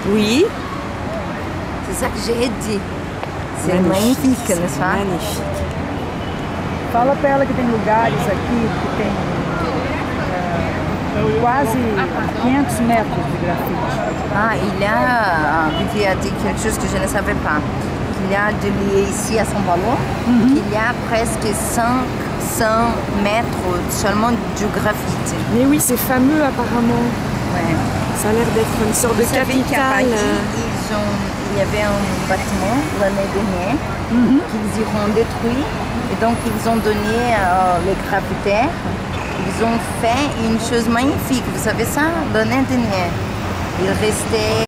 Oui. C'est ça que j'ai dit. C'est magnifique, n'est-ce pas? Magnifique. Fala pra ela que tem lugares aqui que tem quase 500 metros de grafite. Ah, il y a, Vivi a dit quelque chose que je ne savais pas. Il y a de lié ici à São Paulo, qu'il y a presque 500 mètres seulement du graffiti. Mais oui, c'est fameux apparemment. Ouais. Ça a l'air d'être une sorte de Vous savez qu'à capitale. Paris, il y avait un bâtiment l'année dernière qu'ils ont détruit et donc ils ont donné les graffitaires. Ils ont fait une chose magnifique, vous savez ça, l'année dernière. Il restait